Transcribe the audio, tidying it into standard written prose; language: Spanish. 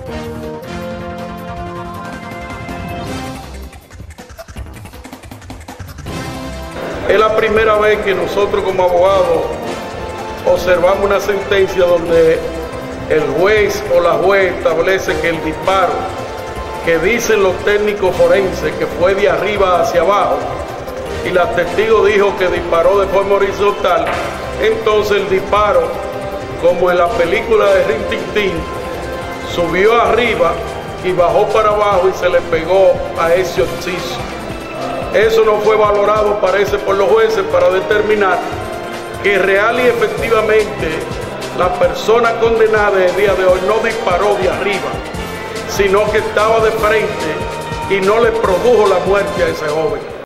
Es la primera vez que nosotros como abogados observamos una sentencia donde el juez o la juez establece que el disparo que dicen los técnicos forenses que fue de arriba hacia abajo y la testigo dijo que disparó de forma horizontal, entonces el disparo, como en la película de Rin Tin Tin, subió arriba y bajó para abajo y se le pegó a ese occiso. Eso no fue valorado, parece, por los jueces para determinar que real y efectivamente la persona condenada el día de hoy no disparó de arriba, sino que estaba de frente y no le produjo la muerte a ese joven.